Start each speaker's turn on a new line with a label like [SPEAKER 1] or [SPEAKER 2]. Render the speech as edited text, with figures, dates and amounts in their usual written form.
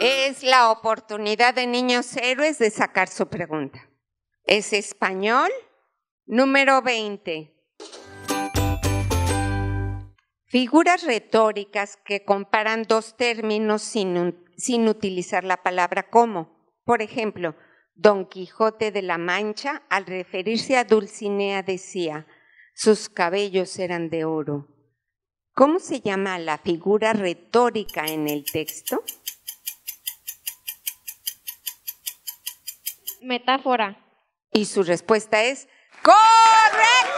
[SPEAKER 1] Es la oportunidad de Niños Héroes de sacar su pregunta. Es español, número 20. Figuras retóricas que comparan dos términos sin utilizar la palabra como. Por ejemplo, Don Quijote de la Mancha, al referirse a Dulcinea, decía, sus cabellos eran de oro. ¿Cómo se llama la figura retórica en el texto?
[SPEAKER 2] Metáfora.
[SPEAKER 1] Y su respuesta es ¡correcta!